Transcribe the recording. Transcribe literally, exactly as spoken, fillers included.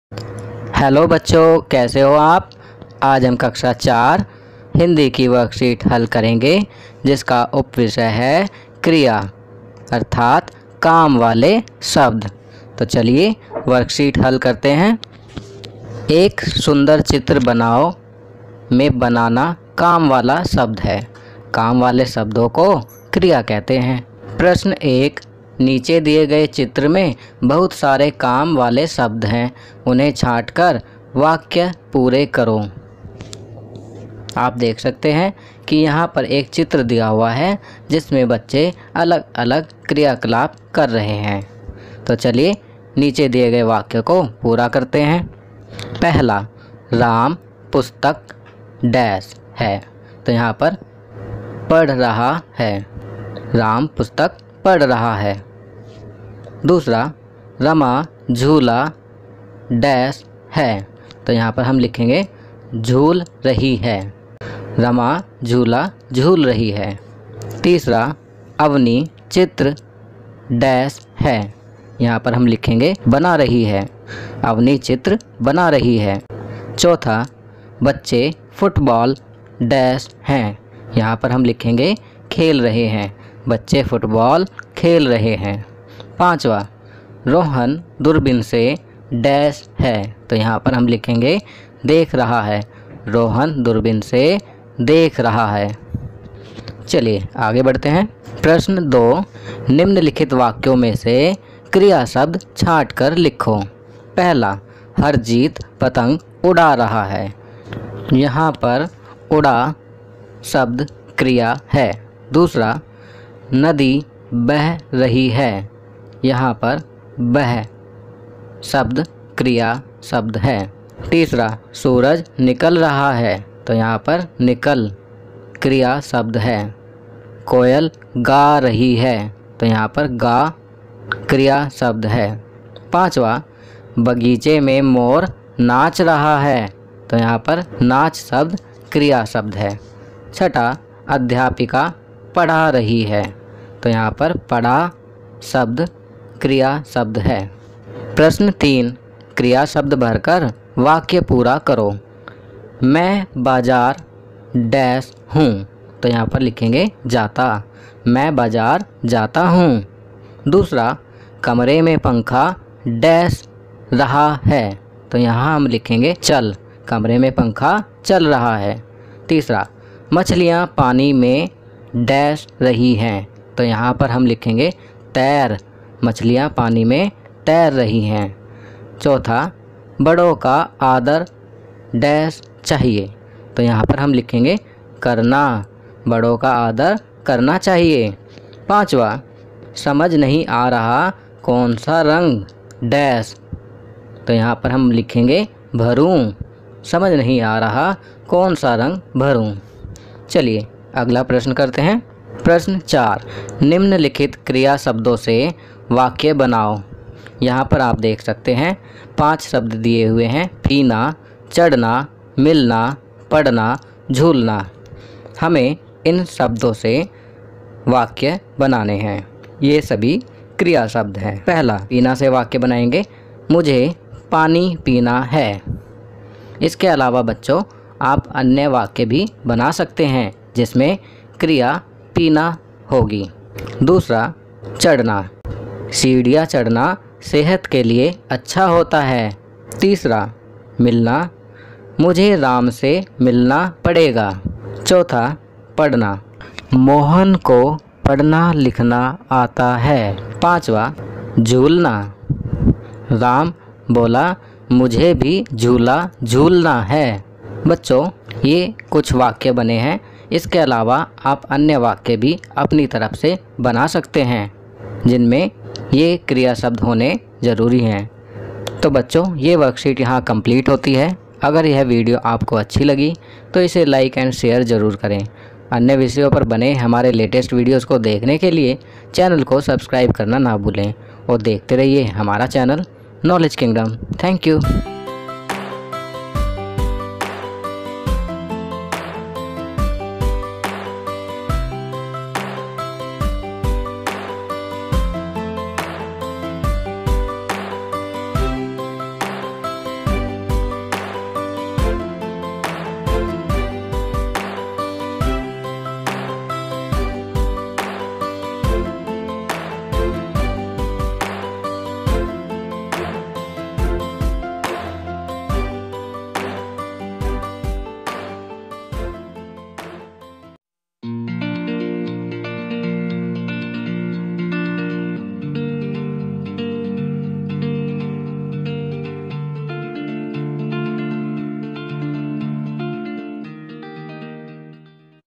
Hello बच्चों, कैसे हो आप। आज हम कक्षा चार हिंदी की वर्कशीट हल करेंगे जिसका उपविषय है क्रिया अर्थात काम वाले शब्द। तो चलिए वर्कशीट हल करते हैं। एक सुंदर चित्र बनाओ में बनाना काम वाला शब्द है। काम वाले शब्दों को क्रिया कहते हैं। प्रश्न एक, नीचे दिए गए चित्र में बहुत सारे काम वाले शब्द हैं, उन्हें छांटकर वाक्य पूरे करो। आप देख सकते हैं कि यहाँ पर एक चित्र दिया हुआ है जिसमें बच्चे अलग अलग क्रियाकलाप कर रहे हैं। तो चलिए नीचे दिए गए वाक्य को पूरा करते हैं। पहला, राम पुस्तक डैश है। तो यहाँ पर पढ़ रहा है। राम पुस्तक पढ़ रहा है। दूसरा, रमा झूला डैश है। तो यहाँ पर हम लिखेंगे झूल रही है। रमा झूला झूल रही है। तीसरा, अवनी चित्र डैश है। यहाँ पर हम लिखेंगे बना रही है। अवनी चित्र बना रही है। चौथा, बच्चे फुटबॉल डैश हैं। यहाँ पर हम लिखेंगे खेल रहे हैं। बच्चे फुटबॉल खेल रहे हैं। पांचवा, रोहन दूरबीन से डैश है। तो यहाँ पर हम लिखेंगे देख रहा है। रोहन दूरबीन से देख रहा है। चलिए आगे बढ़ते हैं। प्रश्न दो, निम्नलिखित वाक्यों में से क्रिया शब्द छांट कर लिखो। पहला, हरजीत पतंग उड़ा रहा है। यहाँ पर उड़ा शब्द क्रिया है। दूसरा, नदी बह रही है। यहाँ पर बह शब्द क्रिया शब्द है। तीसरा, सूरज निकल रहा है। तो यहाँ पर निकल क्रिया शब्द है। कोयल गा रही है। तो यहाँ पर गा क्रिया शब्द है। पांचवा, बगीचे में मोर नाच रहा है। तो यहाँ पर नाच शब्द क्रिया शब्द है। छठा, अध्यापिका पढ़ा रही है। तो यहाँ पर पढ़ा शब्द क्रिया शब्द है। प्रश्न तीन, क्रिया शब्द भरकर वाक्य पूरा करो। मैं बाजार डैश हूँ। तो यहाँ पर लिखेंगे जाता। मैं बाजार जाता हूँ। दूसरा, कमरे में पंखा डैश रहा है। तो यहाँ हम लिखेंगे चल। कमरे में पंखा चल रहा है। तीसरा, मछलियाँ पानी में डैश रही हैं। तो यहाँ पर हम लिखेंगे तैर। मछलियाँ पानी में तैर रही हैं। चौथा, बड़ों का आदर डैश चाहिए। तो यहाँ पर हम लिखेंगे करना। बड़ों का आदर करना चाहिए। पांचवा, समझ नहीं आ रहा कौन सा रंग डैश। तो यहाँ पर हम लिखेंगे भरूं। समझ नहीं आ रहा कौन सा रंग भरूं। चलिए अगला प्रश्न करते हैं। प्रश्न चार, निम्नलिखित क्रिया शब्दों से वाक्य बनाओ। यहाँ पर आप देख सकते हैं पांच शब्द दिए हुए हैं। पीना, चढ़ना, मिलना, पढ़ना, झूलना। हमें इन शब्दों से वाक्य बनाने हैं। ये सभी क्रिया शब्द हैं। पहला, पीना से वाक्य बनाएंगे मुझे पानी पीना है। इसके अलावा बच्चों आप अन्य वाक्य भी बना सकते हैं जिसमें क्रिया पीना होगी। दूसरा, चढ़ना, सीढ़ियाँ चढ़ना सेहत के लिए अच्छा होता है। तीसरा, मिलना, मुझे राम से मिलना पड़ेगा। चौथा, पढ़ना, मोहन को पढ़ना लिखना आता है। पांचवा, झूलना, राम बोला मुझे भी झूला झूलना है। बच्चों ये कुछ वाक्य बने हैं। इसके अलावा आप अन्य वाक्य भी अपनी तरफ से बना सकते हैं जिनमें ये क्रिया शब्द होने ज़रूरी हैं। तो बच्चों ये वर्कशीट यहाँ कंप्लीट होती है। अगर यह वीडियो आपको अच्छी लगी तो इसे लाइक एंड शेयर ज़रूर करें। अन्य विषयों पर बने हमारे लेटेस्ट वीडियोस को देखने के लिए चैनल को सब्सक्राइब करना ना भूलें और देखते रहिए हमारा channel Knowledge Kingdom. Thank you.